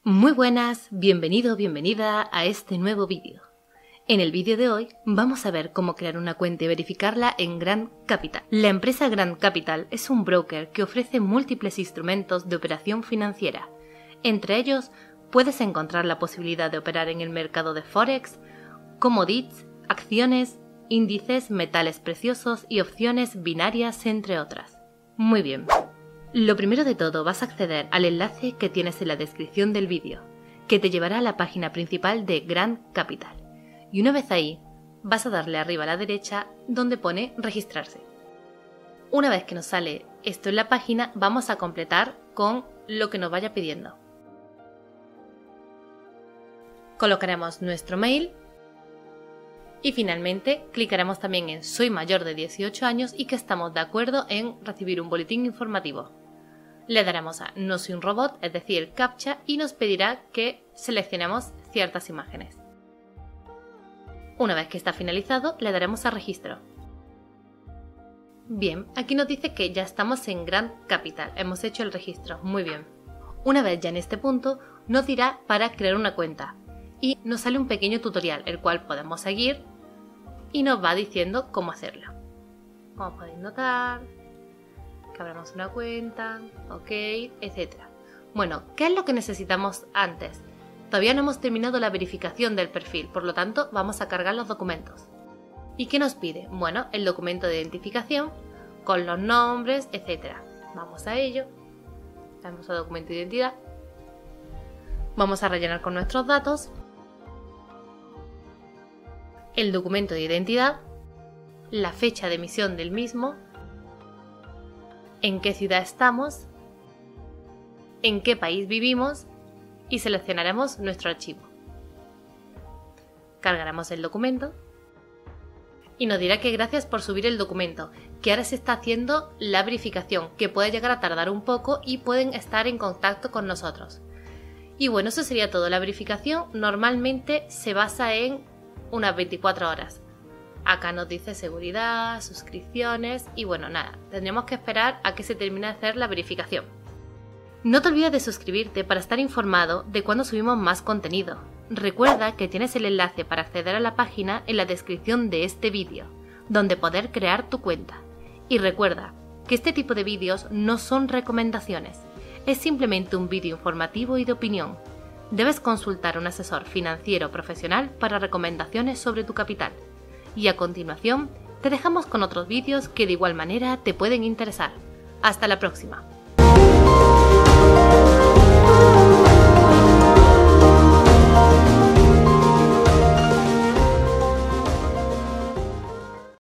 Muy buenas, bienvenido o bienvenida a este nuevo vídeo. En el vídeo de hoy vamos a ver cómo crear una cuenta y verificarla en Grand Capital. La empresa Grand Capital es un broker que ofrece múltiples instrumentos de operación financiera. Entre ellos puedes encontrar la posibilidad de operar en el mercado de Forex, commodities, acciones, índices, metales preciosos y opciones binarias, entre otras. Muy bien. Lo primero de todo, vas a acceder al enlace que tienes en la descripción del vídeo, que te llevará a la página principal de Grand Capital. Y una vez ahí, vas a darle arriba a la derecha donde pone registrarse. Una vez que nos sale esto en la página, vamos a completar con lo que nos vaya pidiendo. Colocaremos nuestro mail y finalmente clicaremos también en soy mayor de 18 años y que estamos de acuerdo en recibir un boletín informativo. Le daremos a no soy un robot, es decir, CAPTCHA, y nos pedirá que seleccionemos ciertas imágenes. Una vez que está finalizado, le daremos a registro. Bien, aquí nos dice que ya estamos en Grand Capital, hemos hecho el registro, muy bien. Una vez ya en este punto, nos dirá para crear una cuenta y nos sale un pequeño tutorial, el cual podemos seguir y nos va diciendo cómo hacerlo. Como podéis notar, que abramos una cuenta, ok, etc. Bueno, ¿qué es lo que necesitamos antes? Todavía no hemos terminado la verificación del perfil, por lo tanto vamos a cargar los documentos. ¿Y qué nos pide? Bueno, el documento de identificación con los nombres, etc. Vamos a ello. Vamos a documento de identidad. Vamos a rellenar con nuestros datos. El documento de identidad, la fecha de emisión del mismo, en qué ciudad estamos, en qué país vivimos y seleccionaremos nuestro archivo. Cargaremos el documento y nos dirá que gracias por subir el documento, que ahora se está haciendo la verificación, que puede llegar a tardar un poco y pueden estar en contacto con nosotros. Y bueno, eso sería todo. La verificación normalmente se basa en unas 24 horas. Acá nos dice seguridad, suscripciones y bueno, nada, tendremos que esperar a que se termine de hacer la verificación. No te olvides de suscribirte para estar informado de cuando subimos más contenido. Recuerda que tienes el enlace para acceder a la página en la descripción de este vídeo, donde poder crear tu cuenta. Y recuerda que este tipo de vídeos no son recomendaciones, es simplemente un vídeo informativo y de opinión. Debes consultar a un asesor financiero profesional para recomendaciones sobre tu capital. Y a continuación, te dejamos con otros vídeos que de igual manera te pueden interesar. ¡Hasta la próxima!